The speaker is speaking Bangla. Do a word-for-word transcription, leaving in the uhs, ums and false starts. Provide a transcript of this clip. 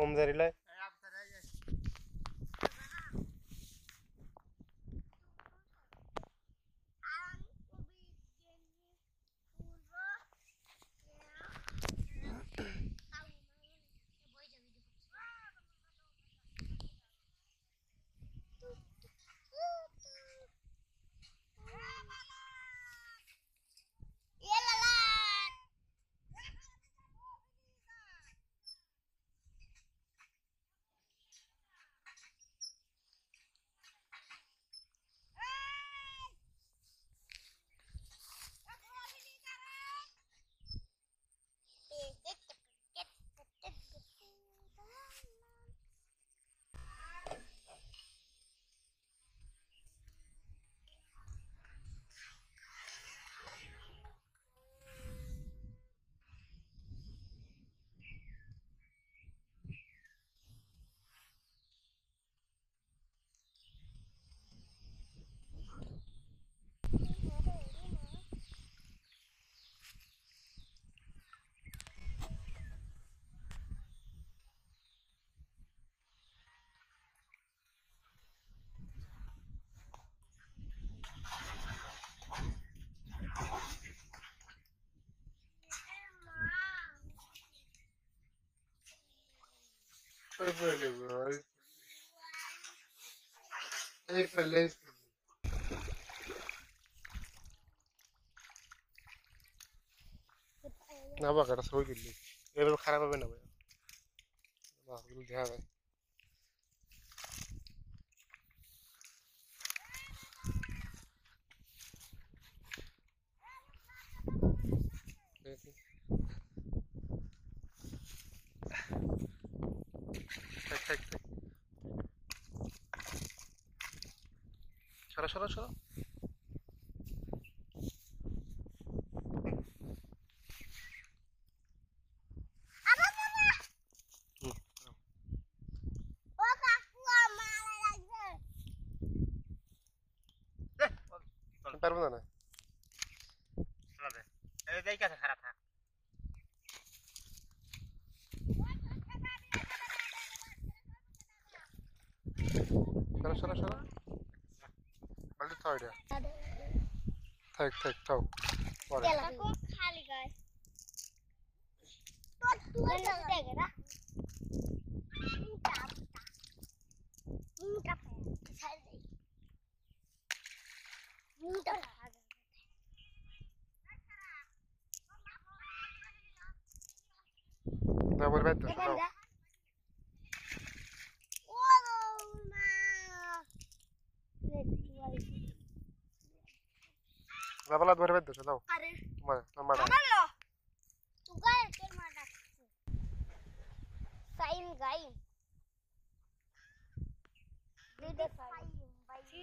কম জারিলে এই ফেলে না বাকাটা সই করলি এবার খারাপ হবে না ভাই বাকিগুলো দেখা যায় সরা সরা সরা পারবো না খারাপ থাক সরা সরা সরা বালতি থাও এটা থাক থাক থাও পরে খালি গায় তো তুই দেখে না মুটা মুটা ছাড় দে মুটা না বলবে তো দাও ও মা রাবলা ধরে বেদ দাও আরে তোমার নাম্বারটা আমালো তুই গায় তোর মাটা সাইন গাই দিদি